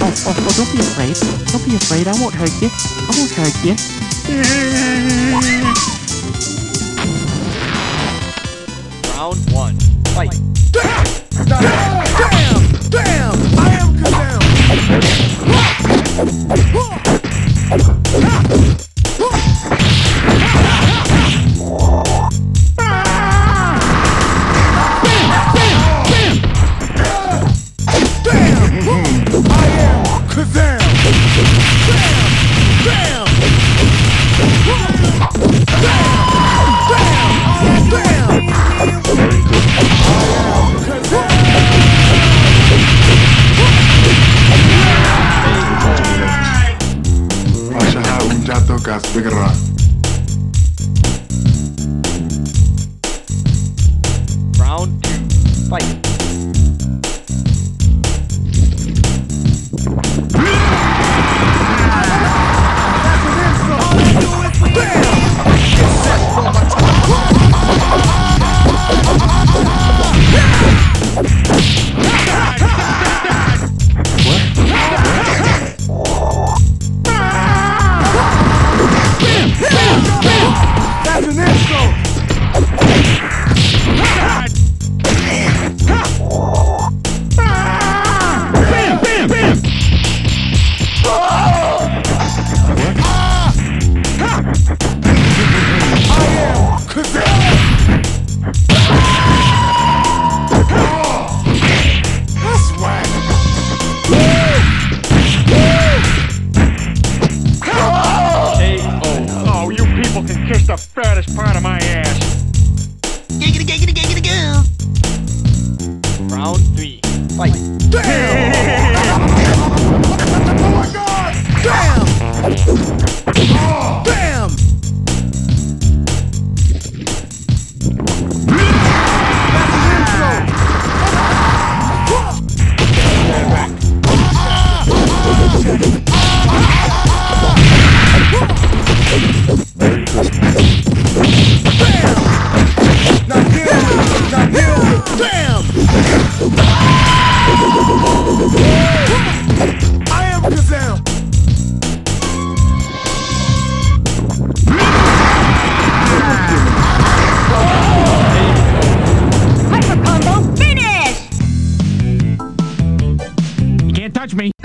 Oh, don't be afraid. Don't be afraid. I won't hurt you. I won't hurt you. Round 1. Fight. Damn! I am Kazam! Gas bergerak. Round 2. Fight. That's an insult! Bam! Bam! Bam! That's whack! Oh, you people can kiss the fattest part of my ass. Giggity, giggity, giggity, goo. Round 3. Fight. Damn! Oh my God! Damn! Damn! Merry Christmas. Damn! I am Kazam! Hyper combo finish! You can't touch me.